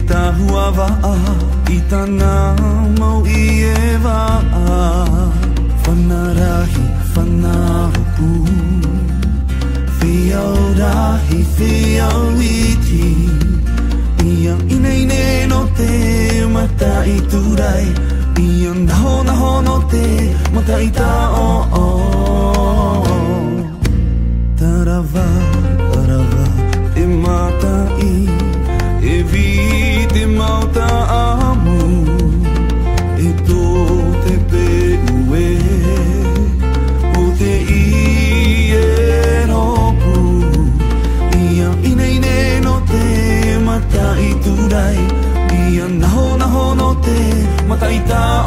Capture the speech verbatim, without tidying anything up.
tahua wa'a I tana mau I e wa'a Whanarahi, whanahupu Whiau rahi, whiau iti Ia ine ine no te mata I turai Ia naho naho no te mata I ta'o Tarawa, tarawa, te mata I E vi te mauta amu E tō te pe ue O te I e ropu Ia ine ine no te mata I turai Ia naho naho no te mata I ta'o